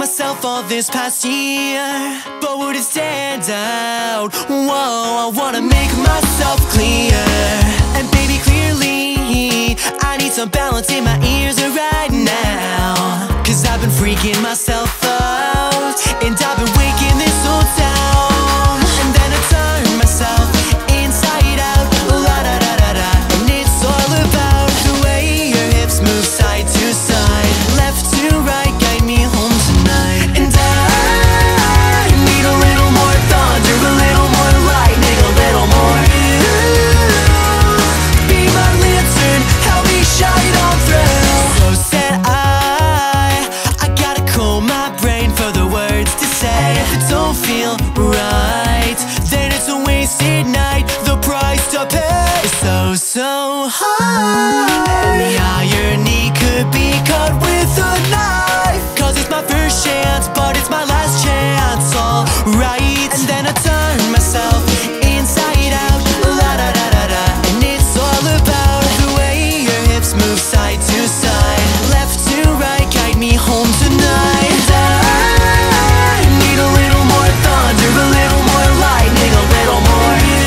myself all this past year, but would it stand out? Whoa, I wanna make myself clear. And baby, clearly I need some balance in my ears right now, 'cause I've been freaking myself out, and I've been waking this whole town. And then I turn myself inside out, la da da da da. And it's all about the way your hips move side to side, left to right, guide me home tonight. And I need a little more thunder, a little more lightning, a little more you. Be my lantern, help me shine on through. So said I gotta calm my brain for the words to say. If it don't feel right, then it's a wasted night. The price to pay is so high, and the irony could be cut with a knife, 'cause it's my first chance, but it's my last chance, alright. And then I turn myself inside out, la da da da da. And it's all about the way your hips move side to side, left to right, guide me home tonight. I need a little more thunder, a little more lightning, a little more you.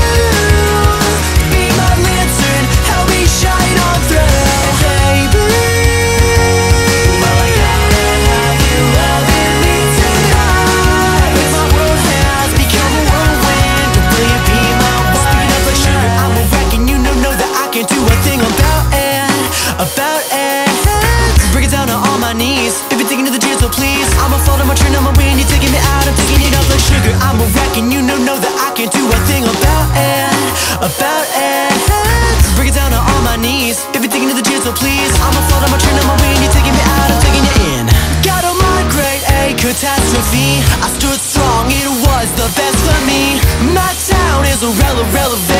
Be my lantern, help me shine on through. Baby, well, I gotta have you loving me tonight, 'cause my world has become a whirlwind. Will you be my wife? Speaking of like sugar, I'm a wreck, and you know that I can't do a thing about it, about it. Bring it down to all my knees, if you're taking to the dance, so please. I'ma fall to my turn, I'm a wind, you're taking me out, I'm taking it up like sugar. I'm a wreck, and you know that I can't do a thing about it, about it. Bring it down to all my knees, if you're taking to the dance, so please. I'ma fall to my turn, I'm a wind, you're taking me out, I'm taking you in. Got a migraine, a catastrophe. I stood strong, it was the best for me. My town is irrelevant.